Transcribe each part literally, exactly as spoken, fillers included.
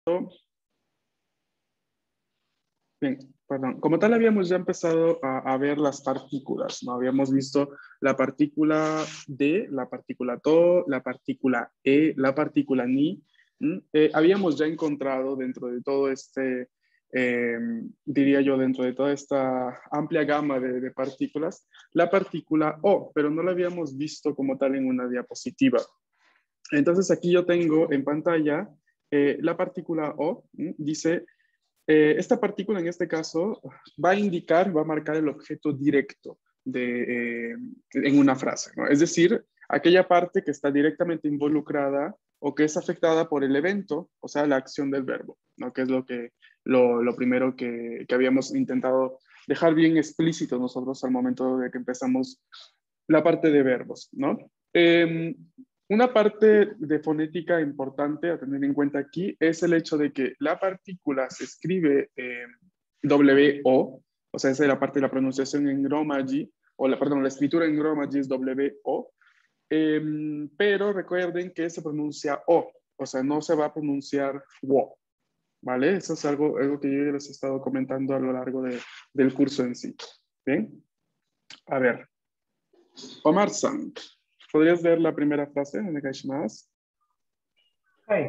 Bien, perdón. Como tal, habíamos ya empezado a, a ver las partículas, ¿no? Habíamos visto la partícula D, la partícula TO, la partícula E, la partícula Ni. ¿Mm? Eh, habíamos ya encontrado dentro de todo este, eh, diría yo, dentro de toda esta amplia gama de, de partículas, la partícula O, pero no la habíamos visto como tal en una diapositiva. Entonces, aquí yo tengo en pantalla eh, la partícula O, ¿Mm? Dice... Eh, esta partícula en este caso va a indicar, va a marcar el objeto directo de, eh, en una frase, ¿no? Es decir, aquella parte que está directamente involucrada o que es afectada por el evento, o sea, la acción del verbo, ¿no? Que es lo, que, lo, lo primero que, que habíamos intentado dejar bien explícito nosotros al momento de que empezamos la parte de verbos, ¿no? Eh, una parte de fonética importante a tener en cuenta aquí es el hecho de que la partícula se escribe eh, W O, o sea, esa es la parte de la pronunciación en Gromaji, o la, perdón, la escritura en Gromaji es W O, eh, pero recuerden que se pronuncia O, o sea, no se va a pronunciar WO, ¿vale? Eso es algo, algo que yo les he estado comentando a lo largo de, del curso en sí. ¿Bien? A ver. Omar-san, ¿podrías ver la primera frase? Onegaishimasu. はい。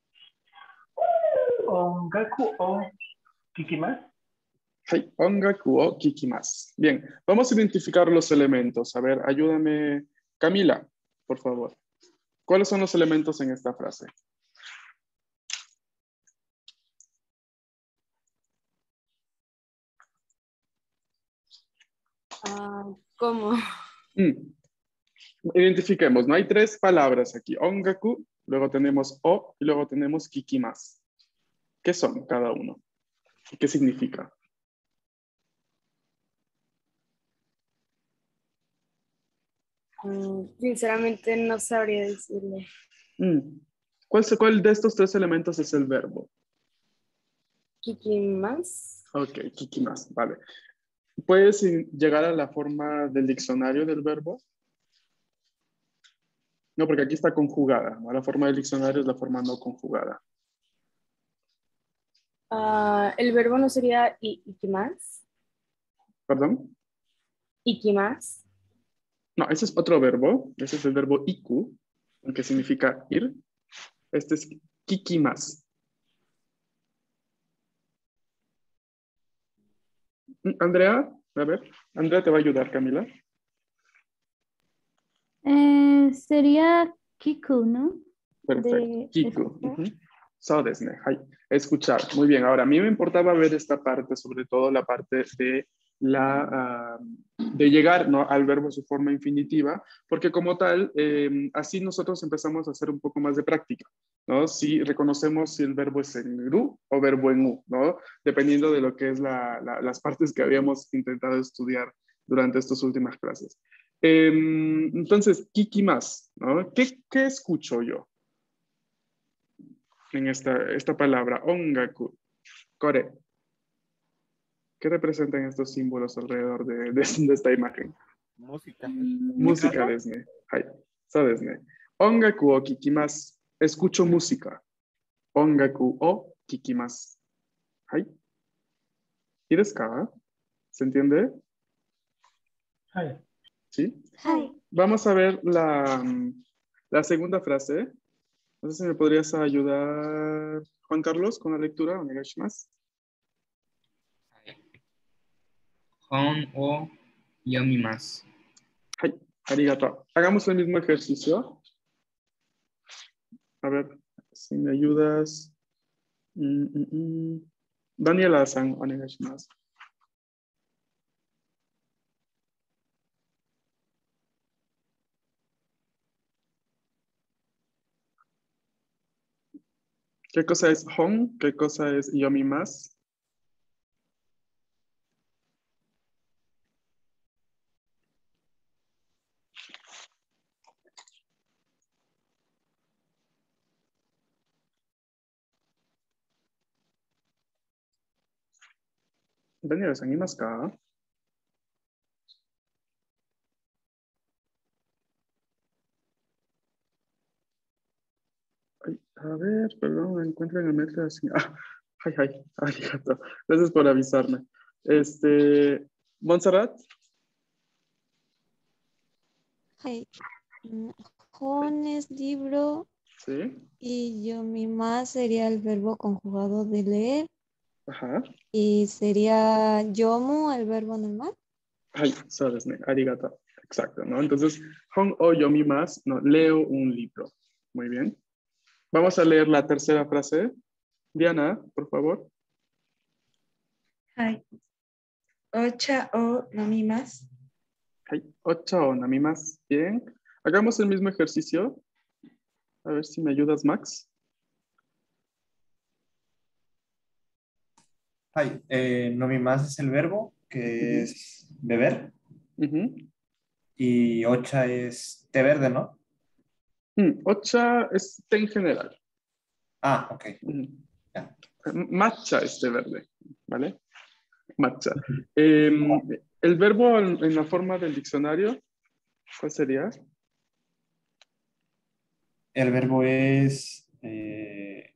音楽を聞きます。 Hey, ongaku o kikimasu. Bien, vamos a identificar los elementos. A ver, ayúdame, Camila, por favor. ¿Cuáles son los elementos en esta frase? Uh, ¿Cómo? Mm. Identifiquemos, ¿no? Hay tres palabras aquí. Ongaku, luego tenemos o y luego tenemos kikimasu. ¿Qué son cada uno? ¿Qué significa? Um, sinceramente no sabría decirle. Mm. ¿Cuál, ¿Cuál de estos tres elementos es el verbo? ¿Kikimasu? Ok, kikimasu, vale. ¿Puedes llegar a la forma del diccionario del verbo? No, porque aquí está conjugada, ¿no? La forma del diccionario es la forma no conjugada. Uh, el verbo no sería i- ikimasu. ¿Perdón? Ikimasu. No, ese es otro verbo. Ese es el verbo iku, que significa ir. Este es kikimasu. Andrea, a ver. Andrea te va a ayudar, Camila. Eh, sería Kiku, ¿no? Perfecto. De Kiku. escuchar. Uh-huh. So desu ne. Hai. Escuchar. Muy bien. Ahora, a mí me importaba ver esta parte, sobre todo la parte de la uh, de llegar, ¿no?, al verbo en su forma infinitiva, porque como tal, eh, así nosotros empezamos a hacer un poco más de práctica, ¿no? Si reconocemos si el verbo es en ru o verbo en u, ¿no? Dependiendo de lo que es la, la, las partes que habíamos intentado estudiar durante estas últimas clases. Eh, entonces, kikimasu, ¿no? ¿Qué, ¿Qué escucho yo en esta, esta palabra? Ongaku, kore. ¿Qué representan estos símbolos alrededor de, de, de esta imagen? Música. Música desu ne. Hai.そうですね. Ongaku o kikimasu. Escucho música. Ongaku o kikimasu. Hai. ¿Y desu ka? ¿Se entiende? はい。 ¿Sí? Hi. Vamos a ver la, la segunda frase. No sé si me podrías ayudar, Juan Carlos, con la lectura. Onegaishimasu. 本を読みます。 Hai. Arigato. Hagamos el mismo ejercicio. A ver, si me ayudas. Mm, mm, mm. Daniela-san, onegaishimasu. ¿Qué cosa es hon? ¿Qué cosa es yomimasu? Daniela-san, ¿imasu ka? Ay, a ver, perdón, encuentro en el metro así. Ah, ay, ay, arigato. Gracias por avisarme. Este, Montserrat. はい。Mm, Jon es libro Sí. y yomimas sería el verbo conjugado de leer Ajá. y sería yomu el verbo normal. Ay, sabes, ne, arigato. Exacto, ¿no? Entonces, hon o yomimas, no, leo un libro. Muy bien. Vamos a leer la tercera frase. Diana, por favor. はい。お茶を飲みます。 Ay, ocha o namimas. Bien. Hagamos el mismo ejercicio. A ver si me ayudas, Max. Hi, eh, nomimas es el verbo, que es beber, Ujú. y ocha es té verde, ¿no? Mm, ocha es té en general. Ah, ok. Ujú. Ya. Matcha es té verde, ¿vale? Matcha. Eh, el verbo en, en la forma del diccionario, ¿cuál sería? El verbo es eh,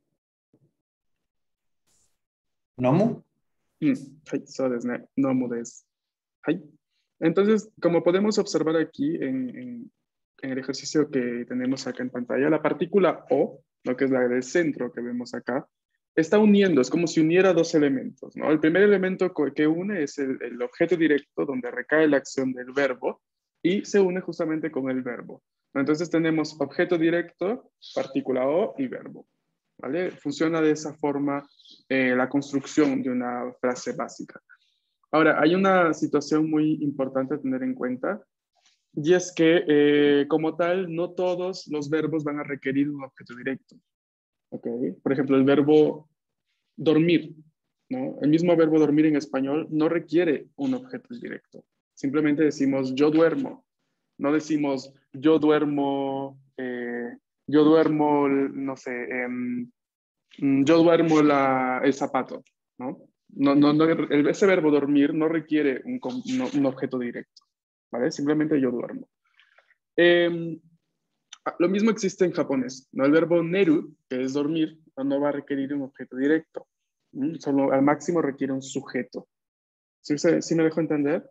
nomu. Mm,はい、そうですね。nomu des. はい。Entonces, como podemos observar aquí en, en- en el ejercicio que tenemos acá en pantalla, la partícula O, lo que es la del centro que vemos acá, está uniendo, es como si uniera dos elementos, ¿no? El primer elemento co- que une es el, el objeto directo donde recae la acción del verbo y se une justamente con el verbo. Entonces tenemos objeto directo, partícula O y verbo, ¿vale? Funciona de esa forma eh, la construcción de una frase básica. Ahora, hay una situación muy importante a tener en cuenta, y es que, eh, como tal, no todos los verbos van a requerir un objeto directo. ¿Ok? Por ejemplo, el verbo dormir, ¿no? El mismo verbo dormir en español no requiere un objeto directo. Simplemente decimos yo duermo. No decimos yo duermo, eh, yo duermo, no sé, em, mm, yo duermo la, el zapato, ¿no? No, no, no, el- ese verbo dormir no requiere un, com- no- un objeto directo, ¿vale? Simplemente yo duermo. Eh, ah, lo mismo existe en japonés, ¿no? El verbo neru, que es dormir, no no va a requerir un objeto directo. ¿Mm? Solo al máximo requiere un sujeto. ¿Sí, se- sí me dejo entender?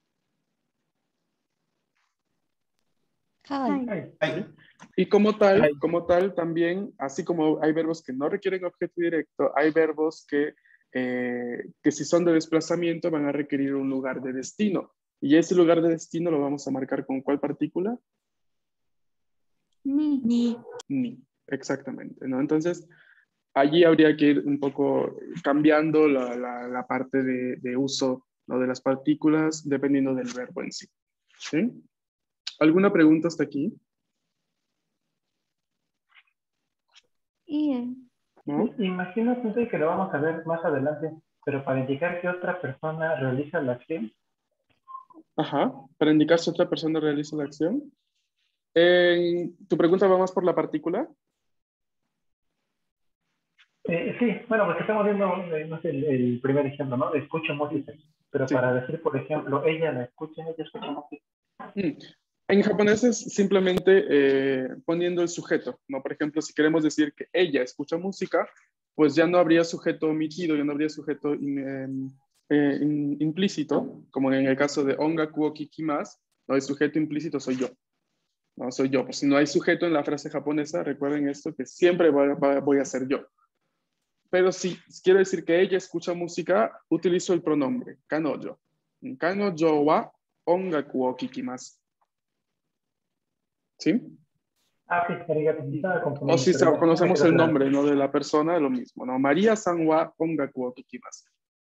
Hi. はい。 Hi. Y como tal, como tal, también, así como hay verbos que no requieren objeto directo, hay verbos que, eh, que si son de desplazamiento van a requerir un lugar de destino. Y ese lugar de destino lo vamos a marcar con ¿cuál partícula? Ni. Ni. Ni. Exactamente, ¿no? Entonces, allí habría que ir un poco cambiando la, la- la parte de, de uso, ¿no? De las partículas dependiendo del verbo en sí. ¿Sí? ¿Alguna pregunta hasta aquí? Y eh, ¿No? I- Imagino, Sensei, que lo vamos a ver más adelante, pero para indicar que otra persona realiza la acción. Ajá, para indicar si otra persona realiza la acción. Eh, ¿Tu pregunta va más por la partícula? Eh, sí, bueno, porque estamos viendo, eh, no sé, el, el primer ejemplo, ¿no? De escucha música. Pero Sí. para decir, por ejemplo, ella la escucha, ella escucha música. Mm. En japonés es simplemente eh, poniendo el sujeto, ¿no? Por ejemplo, si queremos decir que ella escucha música, pues ya no habría sujeto omitido, ya no habría sujeto in- em, eh, in- implícito, como en el caso de ongaku o kikimasu, ¿no? El sujeto implícito soy yo, ¿no? Soy yo. Pues si no hay sujeto en la frase japonesa, recuerden esto, que siempre voy, a- voy a ser yo. Pero si quiero decir que ella escucha música, utilizo el pronombre, kanojo. Kanojo wa ongaku o kikimasu. ¿Sí? Ah, sí, arigato, me estaba O confundiendo. si pero sa- ya, ya me conocemos quedó el claro. nombre, ¿no? De la persona, lo mismo, ¿no? María san wa ongaku o kikimasu.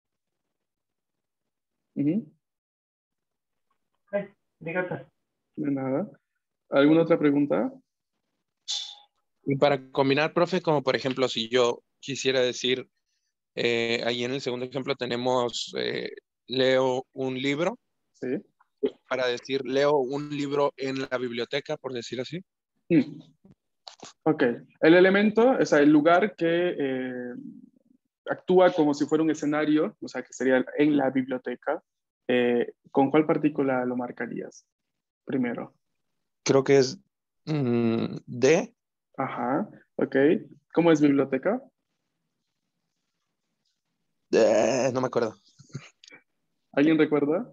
Ujú, Ay, arigato. de nada. ¿Alguna otra pregunta? Y para combinar, profe, como por ejemplo, si yo quisiera decir, eh, ahí en el segundo ejemplo tenemos, eh, leo un libro, Sí. para decir, leo un libro en la biblioteca, por decir así. Mm, Ok. El elemento, o sea, el lugar que eh, actúa como si fuera un escenario, o sea, que sería en la biblioteca, eh, ¿con cuál partícula lo marcarías primero? Creo que es mm, de, Ajá, ok. ¿Cómo es biblioteca? Eh, no me acuerdo. ¿Alguien recuerda?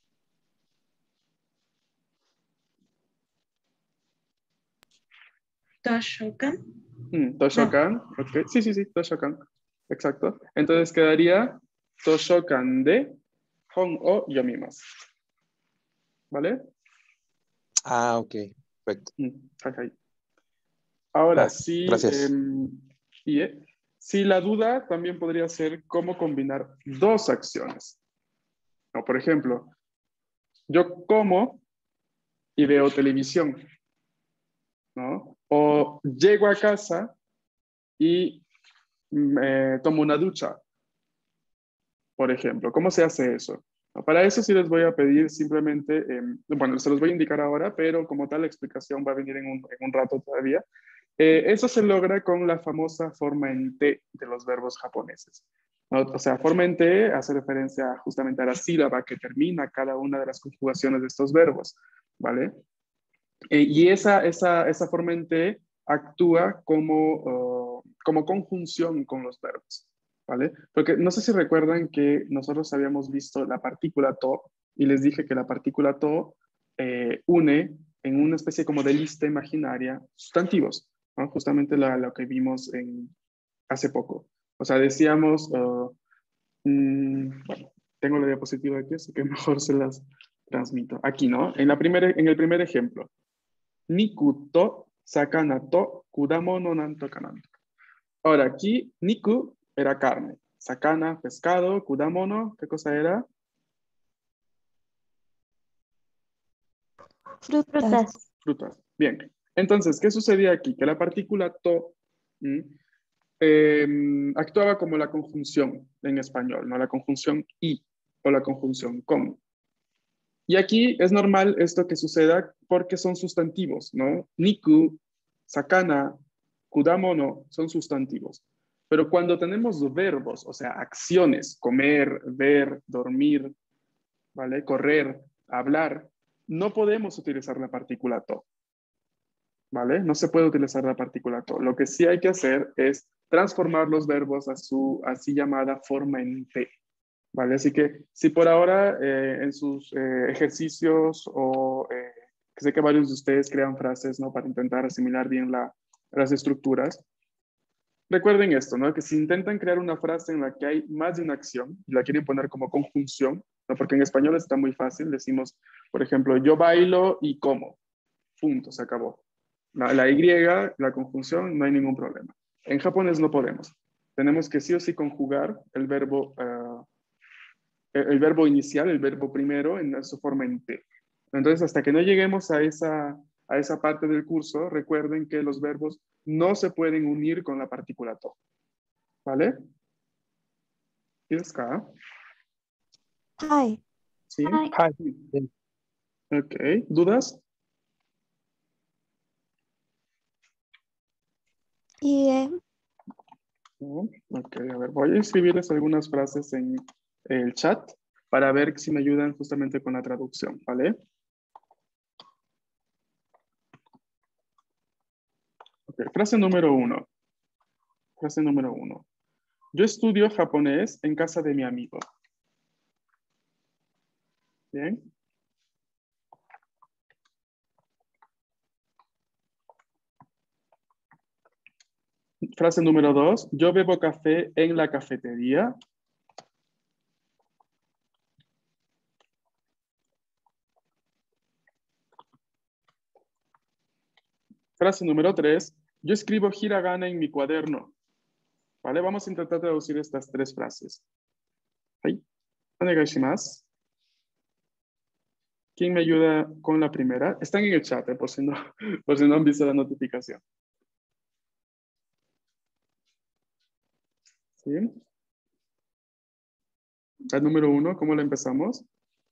Toshokan. Mm, Toshokan. Ok. Sí, sí, sí, Toshokan. Exacto. Entonces quedaría Toshokan de Hon o Yomimasu. ¿Vale? Ah, ok. Perfecto. Mm, ok. Ahora, Va, sí, gracias. em, y, eh, sí, la duda también podría ser cómo combinar dos acciones. O, por ejemplo, yo como y veo televisión, ¿no? O llego a casa y me tomo una ducha, por ejemplo. ¿Cómo se hace eso? No, para eso sí les voy a pedir simplemente, eh, bueno, se los voy a indicar ahora, pero como tal la explicación va a venir en un, en un rato todavía. Eh, eso se logra con la famosa forma en T de los verbos japoneses, ¿no? O sea, forma en T hace referencia justamente a la sílaba que termina cada una de las conjugaciones de estos verbos, ¿vale? Eh, y esa, esa, esa forma en T actúa como, uh, como conjunción con los verbos, ¿vale? Porque no sé si recuerdan que nosotros habíamos visto la partícula to y les dije que la partícula to eh, une en una especie como de lista imaginaria sustantivos, ¿no? Justamente la, lo que vimos en, hace poco. O sea, decíamos, uh, mm, bueno, tengo la diapositiva aquí, así que mejor se las transmito. Aquí, ¿no? En, la primera, en el primer ejemplo. Niku to sakana to kudamono nanto kananto. Ahora, aquí, niku era carne. Sakana, pescado. Kudamono, ¿qué cosa era? Frutas. Frutas. Bien. Entonces, ¿qué sucedía aquí? Que la partícula to ¿m? eh, actuaba como la conjunción en español, ¿no? La conjunción y o la conjunción con. Y aquí es normal esto que suceda porque son sustantivos, ¿no? Niku, sakana, kudamono son sustantivos. Pero cuando tenemos verbos, o sea, acciones, comer, ver, dormir, ¿vale? Correr, hablar, no podemos utilizar la partícula to, ¿vale? No se puede utilizar la partícula to. Lo que sí hay que hacer es transformar los verbos a su así llamada forma en te. ¿Vale? Así que si por ahora eh, en sus eh, ejercicios o eh, que sé que varios de ustedes crean frases, ¿no? Para intentar asimilar bien la, las estructuras, recuerden esto, ¿no? Que si intentan crear una frase en la que hay más de una acción y la quieren poner como conjunción, ¿no? Porque en español está muy fácil, decimos, por ejemplo, yo bailo y como, punto, se acabó. La, la Y, la conjunción, no hay ningún problema. En japonés no podemos. Tenemos que sí o sí conjugar el verbo uh, el verbo inicial, el verbo primero, en su forma en T. Entonces, hasta que no lleguemos a esa, a esa parte del curso, recuerden que los verbos no se pueden unir con la partícula to. ¿Vale? ¿Tienes acá? Hi. ¿Sí? Hi. Ok. ¿Dudas? Y No. Ok, a ver, voy a escribirles algunas frases en el chat para ver si me ayudan justamente con la traducción, ¿vale? Ok, frase número uno. Frase número uno. Yo estudio japonés en casa de mi amigo. Bien. Frase número dos. Yo bebo café en la cafetería. Frase número tres. Yo escribo hiragana en mi cuaderno. ¿Vale? Vamos a intentar traducir estas tres frases. Ahí. Onegaishimasu. ¿Quién me ayuda con la primera? Están en el chat, eh, por, si no, por si no han visto la notificación. ¿Sí? La número uno, ¿cómo la empezamos?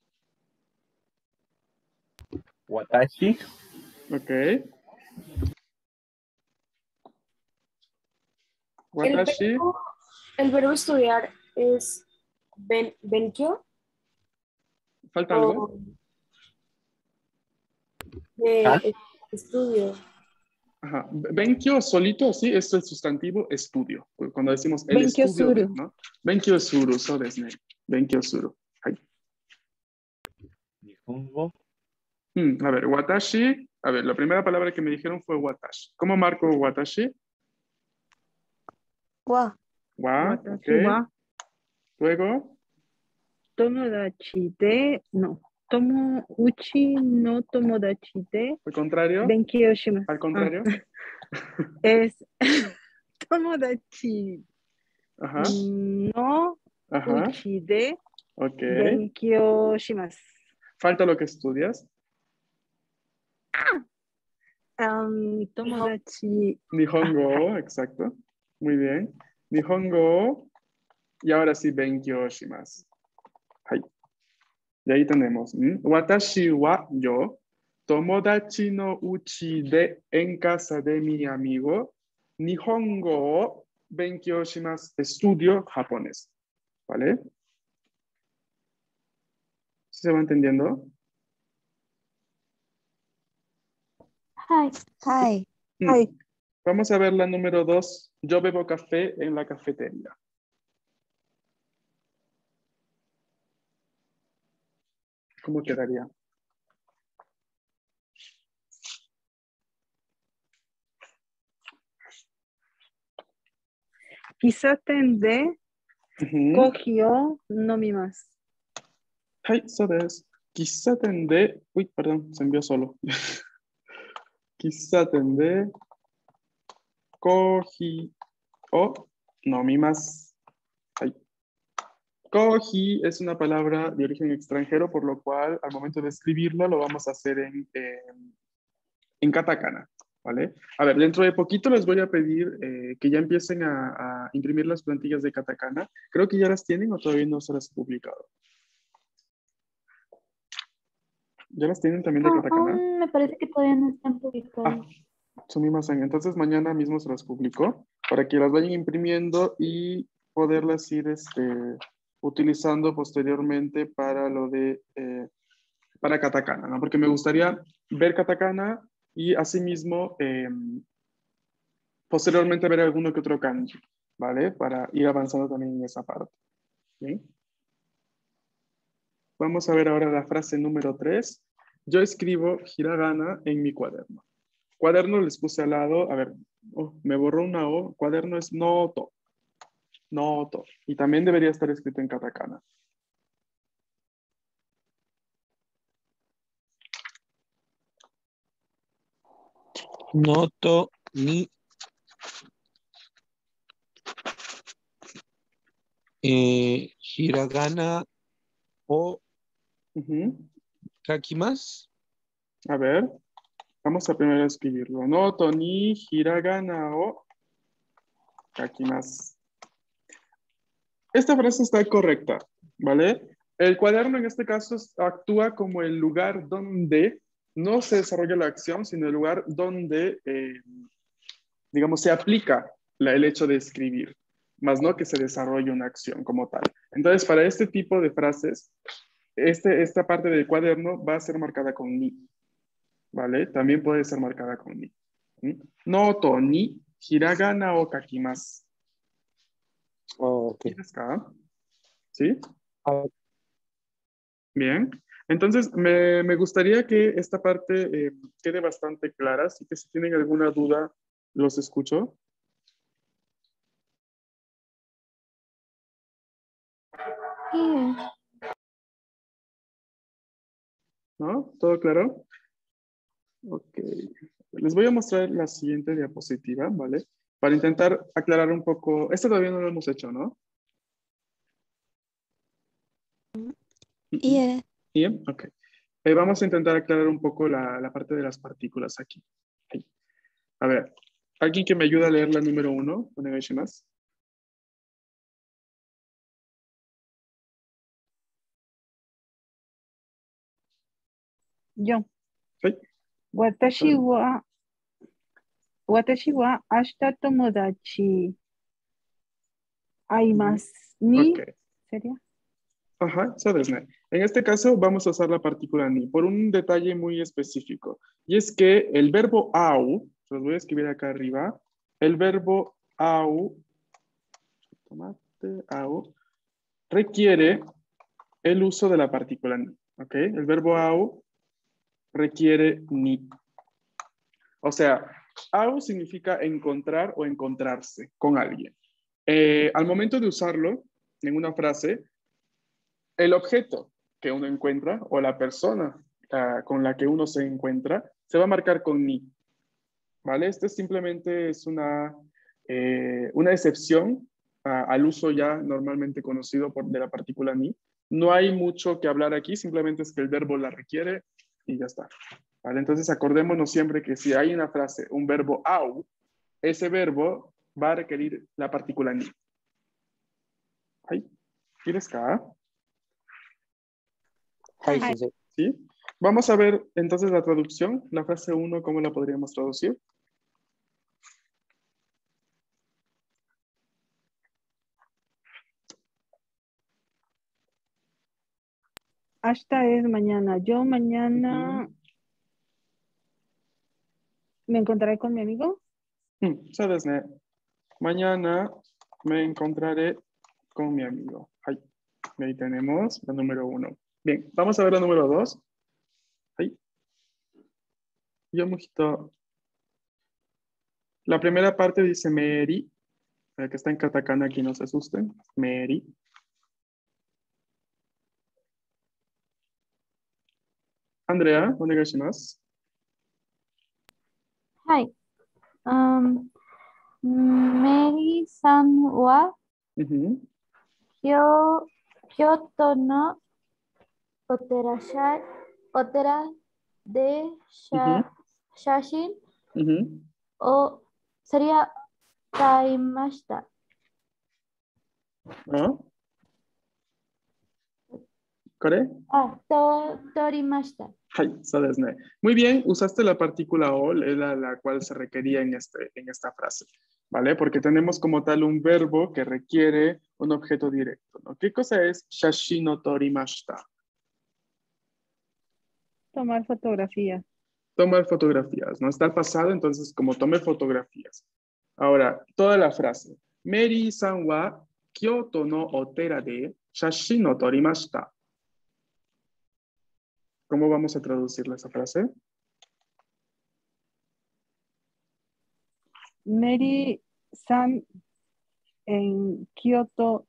Watashi. Ok. El Watashi. verbo, el verbo estudiar es ben, benkyo ¿Falta o algo? de ¿Ah? estudio. Ajá. Benkyo solito, sí, esto es sustantivo estudio. Cuando decimos el Benkyo estudio, de, suru. ¿no? Benkyo suru, so desu ne. Benkyo suru. Hai. Nihongo. Mm, a ver, watashi. A ver, la primera palabra que me dijeron fue watashi. ¿Cómo marco watashi? Wa. Wa, ok. Watashi wa Luego, tomodachi de, no, tomo, uchi no tomodachi de al contrario. benkyou shimasu. Al contrario. Ah, es tomodachi Ajá. no Ajá. uchi de Ok. benkyou shimasu. Falta lo que estudias. Um, tomodachi. Nihongo, exacto. Muy bien. Nihongo. Y ahora sí, benkyo shimasu. Hai. Y ahí tenemos. ¿m? Watashi wa yo. Tomodachi no uchi de en casa de mi amigo. Nihongo o benkyou shimasu. Estudio japonés. ¿Vale? ¿Sí se va entendiendo? Hi. Hi. Mm. Hi. Vamos a ver la número dos. Yo bebo café en la cafetería. ¿Cómo quedaría? Kisaten de Ujú. kohio nomimasu. Hai, so desu. Kisaten de... Uy, perdón, se envió solo. Kisaten de... Kohi o nomimasu. Hai. Kohi es una palabra de origen extranjero, por lo cual al momento de escribirla lo vamos a hacer en, en, en katakana. ¿Vale? A ver, dentro de poquito les voy a pedir eh, que ya empiecen a, a imprimir las plantillas de katakana. Creo que ya las tienen o todavía no se las he publicado. ¿Ya las tienen también de Ah, katakana? aún me parece que todavía no están publicados. Ah, sumimasen. Entonces mañana mismo se las publico para que las vayan imprimiendo y poderlas ir este, utilizando posteriormente para lo de eh, para katakana, ¿no? Porque me gustaría ver katakana y asimismo eh, posteriormente ver alguno que otro kanji, ¿vale? Para ir avanzando también en esa parte. ¿Bien? Vamos a ver ahora la frase número tres. Yo escribo hiragana en mi cuaderno. Cuaderno les puse al lado, a ver, oh, me borró una O, cuaderno es noto, noto, y también debería estar escrito en katakana. Noto ni eh, hiragana o Uh-huh. kakimasu. A ver, vamos a primero escribirlo. Noto ni hiragana o kakimasu. Esta frase está correcta, ¿vale? El cuaderno en este caso actúa como el lugar donde no se desarrolla la acción, sino el lugar donde, eh, digamos, se aplica la, el hecho de escribir, más no que se desarrolle una acción como tal. Entonces, para este tipo de frases, este, esta parte del cuaderno va a ser marcada con ni, ¿vale? También puede ser marcada con ni. ¿Mm? Noto ni hiragana o kakimasu. Oh, okay. ¿Sí? Ah. Bien. Entonces, me, me gustaría que esta parte eh, quede bastante clara, así que si tienen alguna duda, los escucho. Yeah. ¿No? ¿Todo claro? Ok. Les voy a mostrar la siguiente diapositiva, ¿vale? Para intentar aclarar un poco. Esto todavía no lo hemos hecho, ¿no? Yeah. Bien, ok. Eh, vamos a intentar aclarar un poco la, la parte de las partículas aquí. Ahí. A ver, ¿alguien que me ayude a leer la número uno? Onegaishimasu. Yo. Sí. Watashi wa, watashi wa ashita tomodachi aimasu ni. Ok. ¿Sería? Ajá, sabes, ¿no? En este caso vamos a usar la partícula ni por un detalle muy específico. Y es que el verbo au Se los voy a escribir acá arriba. El verbo au, tomate, au, requiere el uso de la partícula ni. ¿Ok? El verbo au requiere ni. O sea, au significa encontrar o encontrarse con alguien. Eh, al momento de usarlo en una frase, el objeto que uno encuentra o la persona uh, con la que uno se encuentra se va a marcar con ni. ¿Vale? Este simplemente es una, eh, una excepción uh, al uso ya normalmente conocido por, de la partícula ni. No hay mucho que hablar aquí, simplemente es que el verbo la requiere y ya está. ¿Vale? Entonces acordémonos siempre que si hay una frase, un verbo au, ese verbo va a requerir la partícula ni. ¿Ay? ¿Quieres acá? Ay, sí, sí. ¿Sí? Vamos a ver entonces la traducción. La frase uno, ¿cómo la podríamos traducir? Hasta es mañana. Yo mañana Uh-huh. me encontraré con mi amigo. Hmm, sabes, ne? Mañana me encontraré con mi amigo. Ay, ahí tenemos la número uno. Bien, vamos a ver la número dos. Ay. Yo, mojito. La primera parte dice Mary, eh, que está en katakana, aquí no se asusten. Mary. Andrea, onegaishimasu. Hi. Um, Mary-san wa Uh-huh. Kyo- Kyoto no otera, sha- otera de sha- Uh-huh. shashin Uh-huh. o sería taimashita. ¿Ah? ¿Corre? Ah, to, torimashita. Ay, sabes, ne. Muy bien, usaste la partícula o, es la, la cual se requería en, este, en esta frase, ¿vale? Porque tenemos como tal un verbo que requiere un objeto directo, ¿no? ¿Qué cosa es shashi no torimashita? Tomar fotografías. Tomar fotografías, ¿no? Está el pasado, entonces como tome fotografías. Ahora, toda la frase. Mary-san wa Kyoto no otera de shashi no torimashita. ¿Cómo vamos a traducirle esa frase? Mary San en Kioto,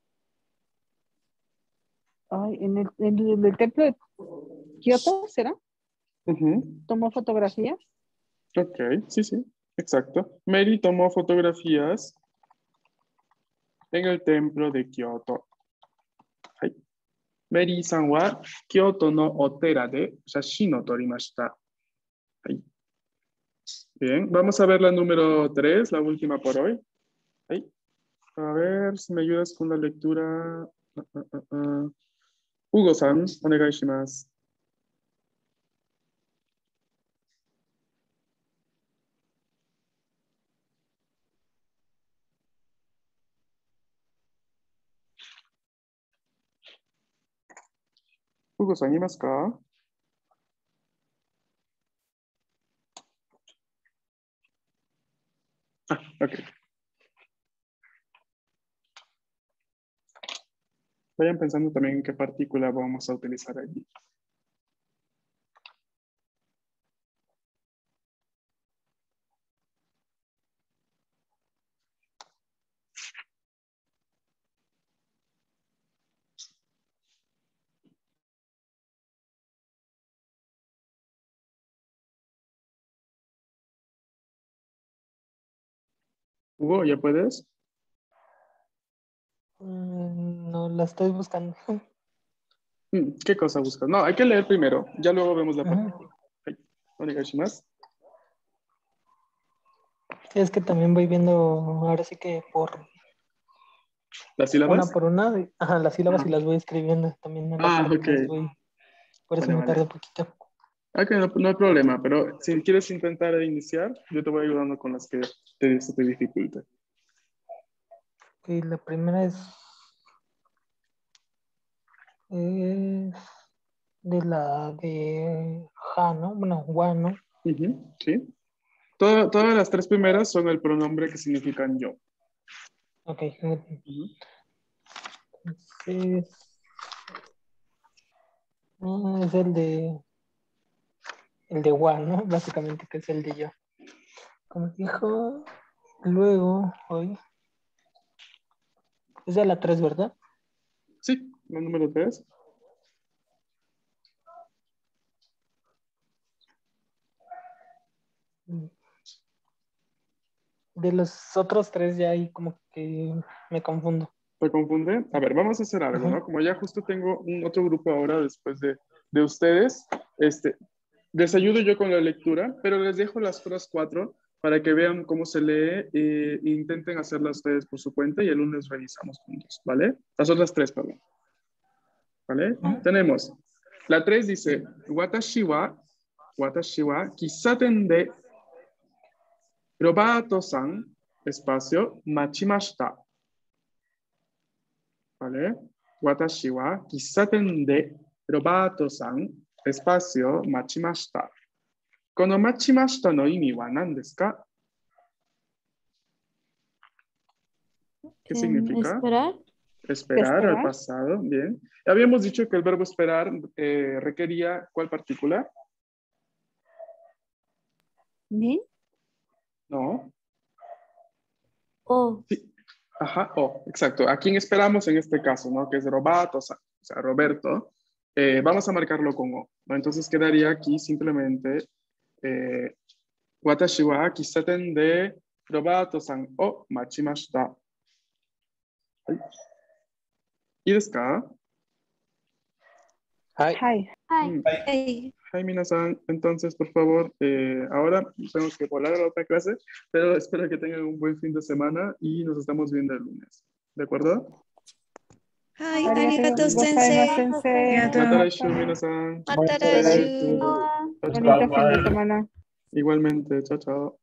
ay, en el, en el- el templo de Kioto, ¿será? Uh-huh. ¿Tomó fotografías? Ok, sí, sí, exacto. Mary tomó fotografías en el templo de Kioto. Ay. Mary-san wa Kyoto no otera de shashi o torimashita. Ay. Bien, vamos a ver la número tres, la última por hoy. Ay. A ver si me ayudas con la lectura. Uh, uh, uh, uh. Hugo-san, onegaishimasu. Hugo-san, ¿imasu ka? Ah, ok. Vayan pensando también en qué partícula vamos a utilizar allí. Hugo, ¿ya puedes? Mm, No, la estoy buscando. Mm, ¿Qué cosa buscas? No, hay que leer primero. Ya luego vemos la Ujú. partícula. Ay, onegaishimasu. Sí, es que también voy viendo, ahora sí que por ¿Las una sílabas? por una, de- ajá, las sílabas Ah, y las voy escribiendo también a la ah, par, ok. las voy, por eso Vale, me tardé vale. un poquito. Ok, no, no hay problema, pero si quieres intentar iniciar, yo te voy ayudando con las que te, se te dificulte. Y la primera es, es de la de Ja, ¿no? Bueno, Wa, ¿no? Ujú, sí. Todo- todas las tres primeras son el pronombre que significan yo. Ok. Entonces, ah, es el de el de wa, ¿no? Básicamente que es el de yo. Como dijo, luego, hoy. Es de la tres, ¿verdad? Sí, la número tres. De los otros tres ya ahí como que me confundo. ¿Te confunde? A ver, vamos a hacer algo, ¿no? Como ya justo tengo un otro grupo ahora después de, de ustedes, este, les ayudo yo con la lectura, pero les dejo las otras cuatro para que vean cómo se lee eh, e intenten hacerlas ustedes por su cuenta y el lunes revisamos juntos, ¿vale? Las otras tres, perdón. ¿Vale? Tenemos, la tres dice, Watashi wa, watashi wa, kisaten de Roberto-san, espacio, machimashita. ¿Vale? Watashi wa kisaten de Roberto-san, espacio, machimashita. Kono machimashita no imi wa nan desu ka? ¿Qué Em, significa? esperar. Esperar al Esperar. pasado, bien. Habíamos dicho que el verbo esperar eh, requería ¿cuál partícula? ¿Ni? No. O. Ajá, oh, exacto. ¿A quién esperamos en este caso, no? Que es Roberto, o sea, o sea, Roberto. Eh, vamos a marcarlo con O, ¿no? Entonces quedaría aquí simplemente eh, Watashi wa kisaten de Roberto-san o machimashita. ¿Y desu ka? Hi. Hi. Mm. Hey. Hi, minasan. Entonces, por favor, eh, ahora tenemos que volar a la otra clase, pero espero que tengan un buen fin de semana y nos estamos viendo el lunes. ¿De acuerdo? Hi, Arigato arigato sensei. gozaimasu, sensei. Mata raishu, minasan. Mataraishu. Chao, Bonito chao. fin de semana. Igualmente, chao, chao.